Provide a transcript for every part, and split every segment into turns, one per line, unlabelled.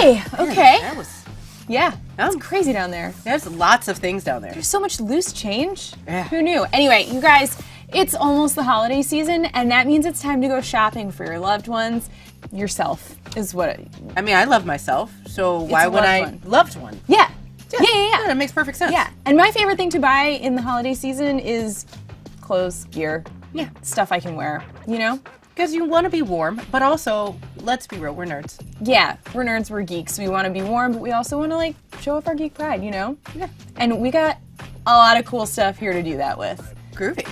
Boy, okay.
That was...
Yeah, that's crazy down there.
There's lots of things down there.
There's so much loose change.
Yeah.
Who knew? Anyway, you guys, it's almost the holiday season, and that means it's time to go shopping for your loved ones. Yourself is what
I mean, I love myself, so why would I... Loved one.
Yeah.
Yeah, that makes perfect sense.
Yeah, and my favorite thing to buy in the holiday season is clothes, gear, stuff I can wear, you know?
Because you want to be warm, but also, let's be real, we're nerds.
Yeah, we're nerds, we're geeks. We want to be warm, but we also want to, like, show off our geek pride, you know?
Yeah.
And we got a lot of cool stuff here to do that with.
Groovy.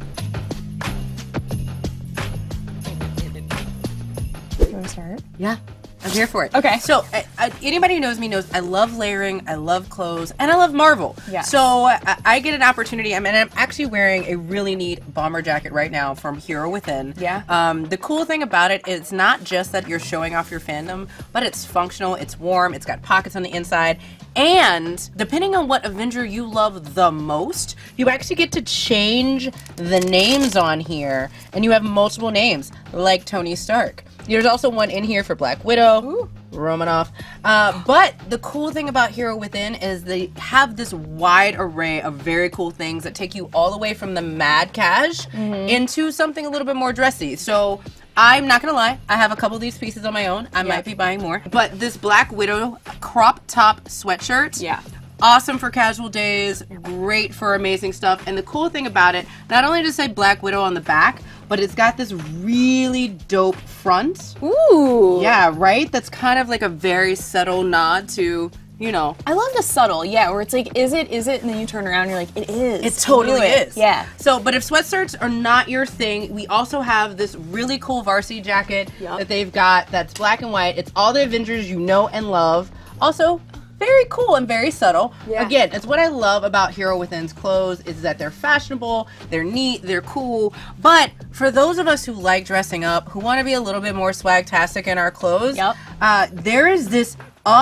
You want to start?
Yeah. I'm here for it.
Okay.
So, anybody who knows me knows I love layering, I love clothes, and I love Marvel.
Yeah.
So, I get an opportunity, I'm actually wearing a really neat bomber jacket right now from Hero Within.
Yeah.
The cool thing about it is not just that you're showing off your fandom, but it's functional, it's warm, it's got pockets on the inside, and depending on what Avenger you love the most, you actually get to change the names on here, and you have multiple names, like Tony Stark. There's also one in here for Black Widow, Romanoff. But the cool thing about Hero Within is they have this wide array of very cool things that take you all the way from the mad cash into something a little bit more dressy. So I'm not gonna lie, I have a couple of these pieces on my own. I might be buying more. But this Black Widow crop top sweatshirt.
Yeah.
Awesome for casual days, great for amazing stuff. And the cool thing about it, not only does it say Black Widow on the back, but it's got this really dope front.
Ooh.
Yeah, right? That's kind of like a very subtle nod to, you know.
I love the subtle, yeah, where it's like, is it, and then you turn around and you're like, it is.
It totally is.
Yeah.
So, but if sweatshirts are not your thing, we also have this really cool varsity jacket that they've got that's black and white. It's all the Avengers you know and love. Also, very cool and very subtle.
Yeah.
Again, it's what I love about Hero Within's clothes is that they're fashionable, they're neat, they're cool. But for those of us who like dressing up, who want to be a little bit more swag-tastic in our clothes, there is this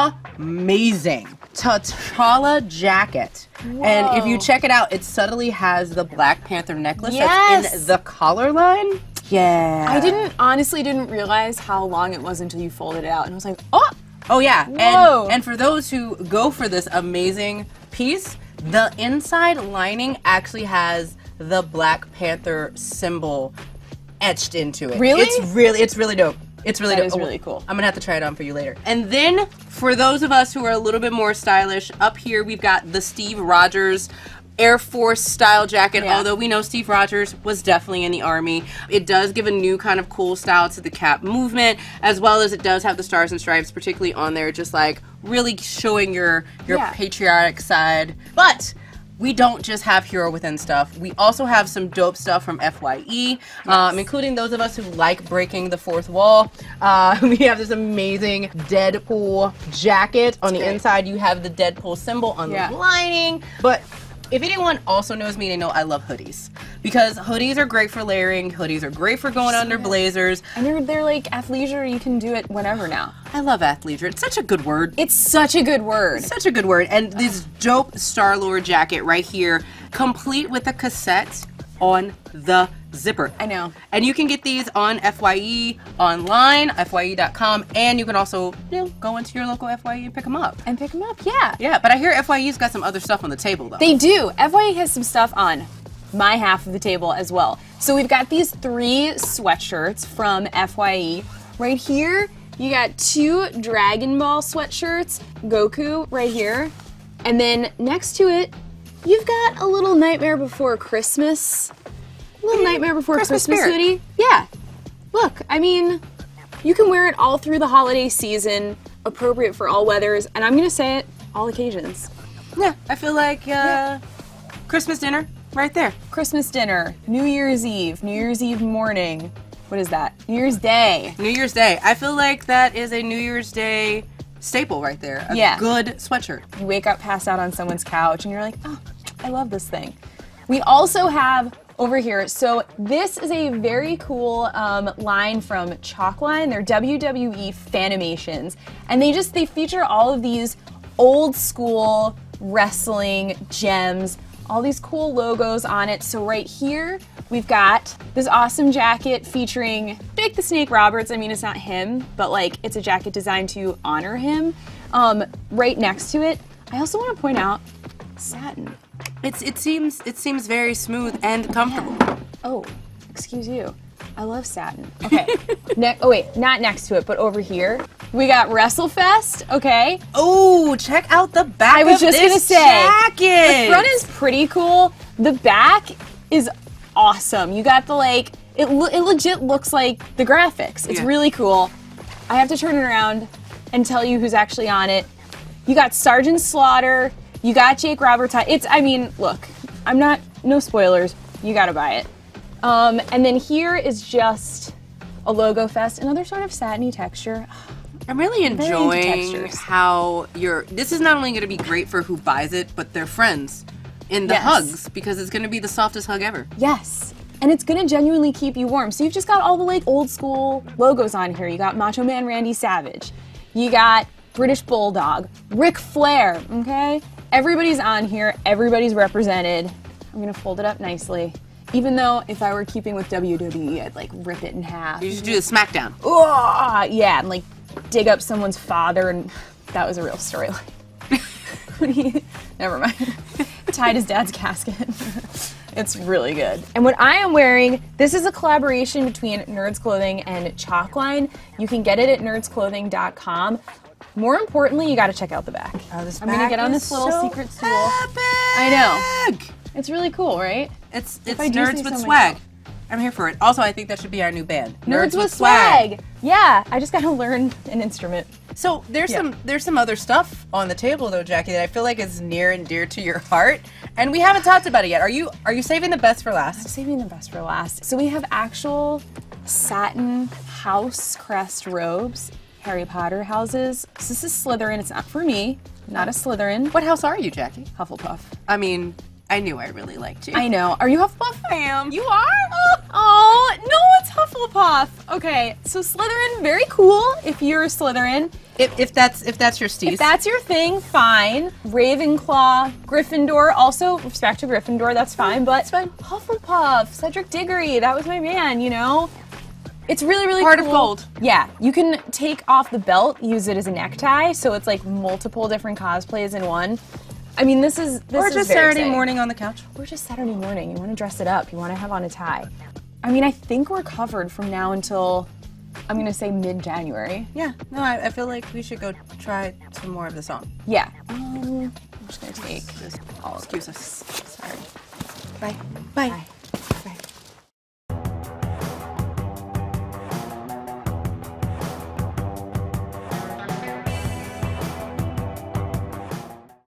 amazing T'Challa jacket.
Whoa.
And if you check it out, it subtly has the Black Panther necklace that's in the collar line. Yeah.
I honestly didn't realize how long it was until you folded it out, and I was like,
Oh yeah,
Whoa.
and for those who go for this amazing piece, the inside lining actually has the Black Panther symbol etched into it.
Really?
It's really dope. It's really dope.
That is really cool.
I'm gonna have to try it on for you later. And then for those of us who are a little bit more stylish, up here we've got the Steve Rogers Air Force style jacket, although we know Steve Rogers was definitely in the Army. It does give a new kind of cool style to the cap movement, as well as it does have the stars and stripes particularly on there, just like really showing your patriotic side. But we don't just have Hero Within stuff. We also have some dope stuff from FYE, including those of us who like breaking the fourth wall. We have this amazing Deadpool jacket. On the inside, you have the Deadpool symbol on the lining. But if anyone also knows me, they know I love hoodies. Because hoodies are great for layering, hoodies are great for going under blazers.
And they're like athleisure, you can do it whenever now.
I love athleisure. It's such a good word.
It's such a good word.
Such a good word. And this dope Star-Lord jacket right here, complete with a cassette on the zipper.
I know.
And you can get these on FYE online, FYE.com, and you can also go into your local FYE and pick them up.
Yeah.
Yeah, but I hear FYE's got some other stuff on the table though.
They do. FYE has some stuff on my half of the table as well. So we've got these 3 sweatshirts from FYE. Right here, you got 2 Dragon Ball sweatshirts, Goku right here. And then next to it, you've got a little Nightmare Before Christmas. A little Nightmare Before Christmas hoodie. Yeah. Look, I mean, you can wear it all through the holiday season, appropriate for all weathers, and I'm gonna say it, all occasions.
Yeah, I feel like Christmas dinner, right there.
Christmas dinner, New Year's Eve morning. What is that? New Year's Day.
New Year's Day. I feel like that is a New Year's Day staple right there. A good sweatshirt.
You wake up, pass out on someone's couch, and you're like, oh, I love this thing. We also have over here, so this is a very cool line from Chalkline. They're WWE Fanimations, and they feature all of these old school wrestling gems, all these cool logos on it. So right here, we've got this awesome jacket featuring fake the Snake Roberts. I mean, it's not him, but like it's a jacket designed to honor him. Right next to it, I also want to point out satin.
It seems very smooth and comfortable.
Yeah. Oh, excuse you. I love satin. Okay. Oh wait, not next to it, but over here. We got WrestleFest, okay?
Oh, check out the back
I was just
of this
gonna say,
jacket.
the front is pretty cool. The back is awesome. You got the like, it legit looks like the graphics. It's really cool. I have to turn it around and tell you who's actually on it. You got Sergeant Slaughter. You got Jake Roberts. I mean, look, no spoilers. You gotta buy it. And then here is just a logo fest, another sort of satiny texture.
I'm really enjoying how this is not only going to be great for who buys it, but their friends in the hugs, because it's going to be the softest hug ever.
Yes. And it's going to genuinely keep you warm. So you've just got all the like old school logos on here. You got Macho Man Randy Savage. You got British Bulldog, Ric Flair, okay? Everybody's on here. Everybody's represented. I'm going to fold it up nicely. Even though if I were keeping with WWE, I'd like rip it in half.
You should do the SmackDown.
Oh, yeah, and like dig up someone's father, and that was a real storyline. Never mind. Tied his dad's casket. It's really good. And what I am wearing, this is a collaboration between Nerds Clothing and Chalkline. You can get it at nerdsclothing.com. More importantly, you got to check out the back.
Oh, this
I'm gonna get on this little secret stool. I know. It's really cool, right?
It's Nerds with Swag. I'm here for it. Also, I think that should be our new band.
Nerds with Swag. Yeah, I just gotta learn an instrument.
So there's some other stuff on the table though, Jackie, that I feel like is near and dear to your heart, and we haven't talked about it yet. Are you saving the best for last?
I'm saving the best for last. So we have actual satin house crest robes, Harry Potter houses. So this is Slytherin. It's not for me. Not a Slytherin.
What house are you, Jackie?
Hufflepuff.
I mean, I knew I really liked you.
I know. Are you Hufflepuff?
I am.
You are? Oh, no, it's Hufflepuff. Okay, so Slytherin, very cool if you're a Slytherin.
If that's your steez.
If that's your thing, fine. Ravenclaw, Gryffindor, also respect to Gryffindor, that's fine. But
it's fine.
Hufflepuff, Cedric Diggory, that was my man, you know? It's really, really
Heart
cool.
of gold.
Yeah, you can take off the belt, use it as a necktie, so it's like multiple different cosplays in one. I mean, this is
or just
very
Saturday
exciting.
morning on the couch.
Or just Saturday morning. You want to dress it up. You want to have on a tie. I mean, I think we're covered from now until, I'm going to say mid-January.
Yeah. No, I feel like we should go try some more of the song.
Yeah. I'm just going to take
Excuse us.
Sorry.
Bye.
Bye.